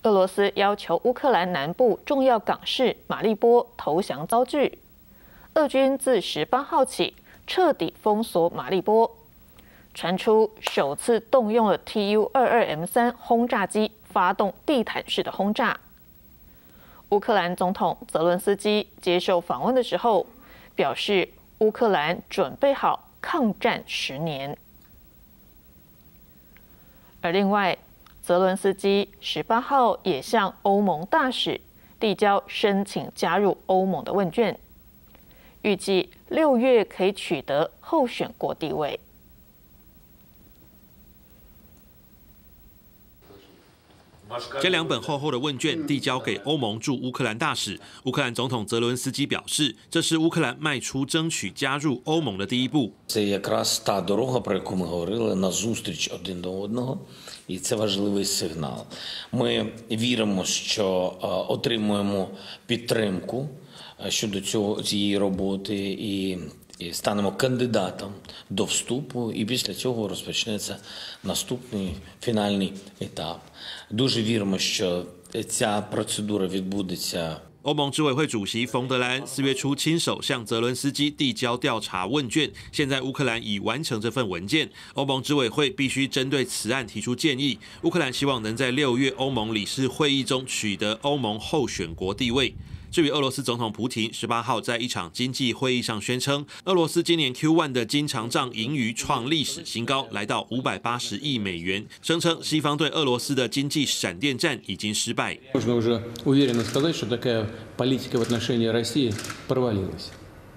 俄罗斯要求乌克兰南部重要港市马利波投降遭拒，俄军自18号起彻底封锁马利波，传出首次动用了 Tu-22M3轰炸机发动地毯式的轰炸。乌克兰总统泽伦斯基接受访问的时候表示，乌克兰准备好抗战10年。而另外，泽伦斯基18号也向欧盟大使递交申请加入欧盟的问卷，预计6月可以取得候选国地位。 将2本厚厚的问卷递交给欧盟驻乌克兰大使。乌克兰总统泽伦斯基表示，这是乌克兰迈出争取加入欧盟的第一步。 Це якраз та дорога, про яку ми говорили, назустріч один до одного, і це важливий сигнал. Ми віримо, що отримуємо підтримку щодо цієї роботи і станемо кандидатом до вступу, і після цього розпочнеться наступний фінальний етап. Дуже віримо, що ця процедура відбудеться. 欧盟执委会主席冯德莱恩4月初亲手向泽伦斯基递交调查问卷，现在乌克兰已完成这份文件，欧盟执委会必须针对此案提出建议。乌克兰希望能在6月欧盟理事会议中取得欧盟候选国地位。至于俄罗斯总统普廷18号在一场经济会议上宣称，俄罗斯今年 Q1 的经常账盈余创历史新高，来到580亿美元，声称西方对俄罗斯的经济闪电战已经失败。 Можно уже уверенно сказать, что такая политика в отношении России провалилась.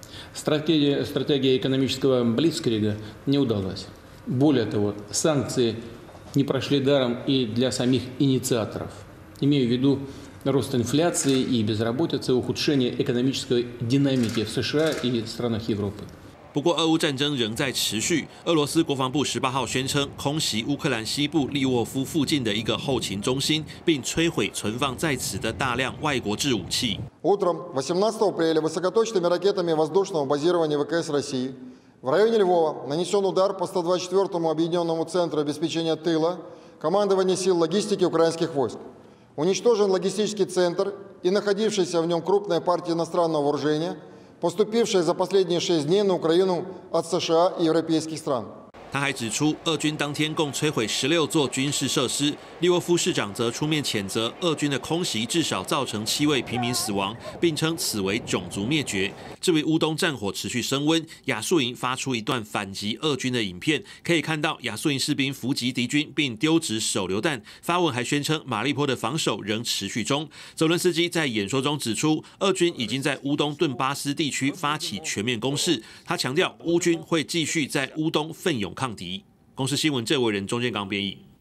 Стратегия экономического блицкрига не удалась. Более того, санкции не прошли даром и для самих инициаторов. Имею в виду рост инфляции и безработицы, ухудшение экономической динамики в США и странах Европы. 不过，俄乌战争仍在持续。俄罗斯国防部18号宣称，空袭乌克兰西部利沃夫附近的一个后勤中心，并摧毁存放在此的大量外国制武器。 Утром 18 апреля высокоточными ракетами воздушного базирования ВКС России в районе Львова нанесен удар по 124-му объединенному центру обеспечения тыла командования сил логистики украинских войск. Уничтожен логистический центр и находившаяся в нем крупная партия иностранного вооружения, поступившая за последние 6 дней на Украину от США и европейских стран. 他还指出，俄军当天共摧毁16座军事设施。利沃夫市长则出面谴责俄军的空袭至少造成7位平民死亡，并称此为种族灭绝。至于乌东战火持续升温，亚速营发出一段反击俄军的影片，可以看到亚速营士兵伏击敌军并丢掷手榴弹。发文还宣称马利坡的防守仍持续中。泽伦斯基在演说中指出，俄军已经在乌东顿巴斯地区发起全面攻势。他强调，乌军会继续在乌东奋勇抗敌。公视新闻郑伟仁、钟建刚编译。